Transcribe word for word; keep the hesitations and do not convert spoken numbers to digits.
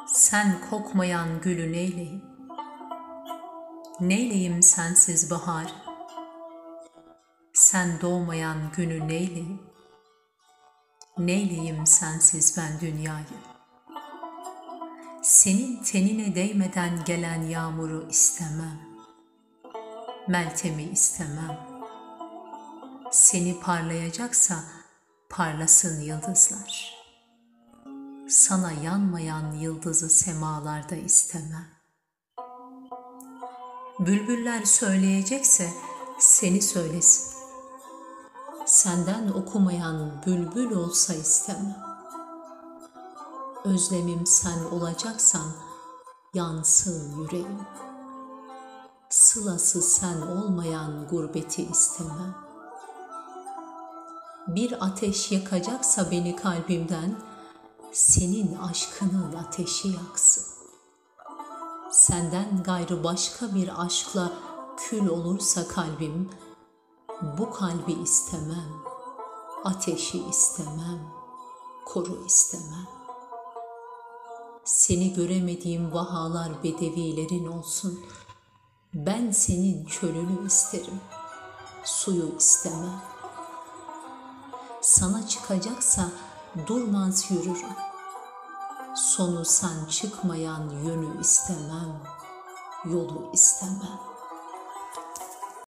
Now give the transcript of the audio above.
Sen kokmayan gülü neyleyim? Neyleyim sensiz bahar? Sen doğmayan günü neyleyim? Neyleyim sensiz ben dünyayı? Senin tenine değmeden gelen yağmuru istemem. Meltemi istemem. Seni parlayacaksa parlasın yıldızlar. Sana yanmayan yıldızı semalarda istemem. Bülbüller söyleyecekse seni söylesin. Senden okumayan bülbül olsa istemem. Özlemim sen olacaksan yansın yüreğim. Sılası sen olmayan gurbeti istemem. Bir ateş yakacaksa beni kalbimden, senin aşkının ateşi yaksın. Senden gayrı başka bir aşkla kül olursa kalbim, bu kalbi istemem, ateşi istemem, koru istemem. Seni göremediğim vahalar bedevilerin olsun. Ben senin çölünü isterim, suyu istemem. Sana çıkacaksa durmaz yürürüm. Sonu sen çıkmayan yönü istemem, yolu istemem.